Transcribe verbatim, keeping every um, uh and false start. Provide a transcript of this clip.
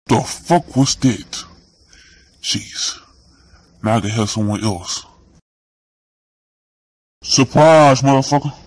The fuck was that? Jeez. Now I can help someone else. Surprise, motherfucker.